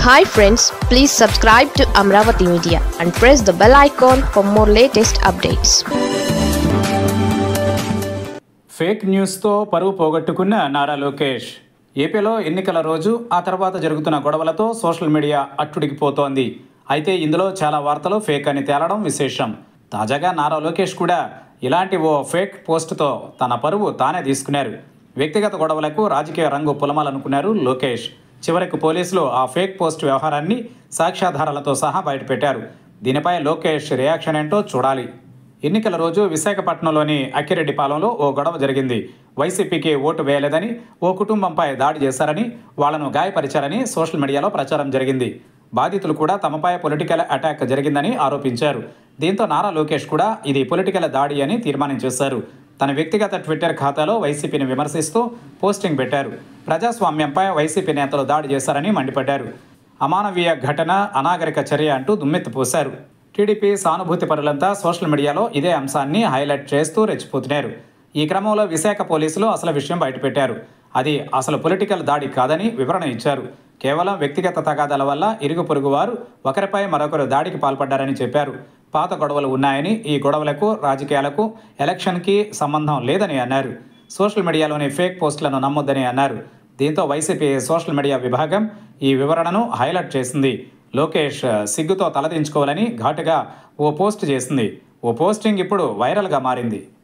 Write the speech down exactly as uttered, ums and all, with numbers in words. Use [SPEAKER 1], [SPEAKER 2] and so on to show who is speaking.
[SPEAKER 1] Hi friends, please subscribe to Amravati Media and press the bell icon for more latest updates.
[SPEAKER 2] Fake న్యూస్తో పరువు పోగొట్టుకున్న నారా లోకేష్. ఏపీలో ఎన్నికల రోజు ఆ తర్వాత జరుగుతున్న గొడవలతో సోషల్ మీడియా అట్టుడికిపోతోంది. అయితే ఇందులో చాలా వార్తలు ఫేక్ అని తేలడం విశేషం. తాజాగా నారా లోకేష్ కూడా ఇలాంటి ఓ ఫేక్ పోస్టుతో తన పరువు తానే తీసుకున్నారు. వ్యక్తిగత గొడవలకు రాజకీయ రంగు పులమాలనుకున్నారు లోకేష్. చివరికి పోలీసులు ఆ ఫేక్ పోస్ట్ వ్యవహారాన్ని సాక్ష్యాధారాలతో సహా బయటపెట్టారు. దీనిపై లోకేష్ రియాక్షన్ ఏంటో చూడాలి. ఎన్నికల రోజు విశాఖపట్నంలోని అక్కిరెడ్డిపాలెంలో ఓ గొడవ జరిగింది. వైసీపీకి ఓటు వేయలేదని, ఓ కుటుంబంపై దాడి చేశారని, వాళ్లను గాయపరిచారని సోషల్ మీడియాలో ప్రచారం జరిగింది. బాధితులు కూడా తమపై పొలిటికల్ అటాక్ జరిగిందని ఆరోపించారు. దీంతో నారా లోకేష్ కూడా ఇది పొలిటికల్ దాడి అని తీర్మానం చేశారు. తన వ్యక్తిగత ట్విట్టర్ ఖాతాలో వైసీపీని విమర్శిస్తూ పోస్టింగ్ పెట్టారు. ప్రజాస్వామ్యంపై వైసీపీ నేతలు దాడి చేశారని మండిపడ్డారు. అమానవీయ ఘటన, అనాగరిక చర్య అంటూ దుమ్మెత్తిపోశారు. టీడీపీ సానుభూతి పరులంతా సోషల్ మీడియాలో ఇదే అంశాన్ని హైలైట్ చేస్తూ రెచ్చిపోతున్నారు. ఈ క్రమంలో విశాఖ పోలీసులు అసలు విషయం బయటపెట్టారు. అది అసలు పొలిటికల్ దాడి కాదని వివరణ ఇచ్చారు. కేవలం వ్యక్తిగత తగాదాల వల్ల ఇరుగు పొరుగు వారు ఒకరిపై మరొకరు దాడికి పాల్పడ్డారని చెప్పారు. పాత గొడవలు ఉన్నాయని, ఈ గొడవలకు రాజకీయాలకు, ఎలక్షన్కి సంబంధం లేదని అన్నారు. సోషల్ మీడియాలోని ఫేక్ పోస్టులను నమ్మొద్దని అన్నారు. దీంతో వైసీపీ సోషల్ మీడియా విభాగం ఈ వివరణను హైలైట్ చేసింది. లోకేష్ సిగ్గుతో తలదించుకోవాలని ఘాటుగా ఓ పోస్ట్ చేసింది. ఓ పోస్టింగ్ ఇప్పుడు వైరల్గా మారింది.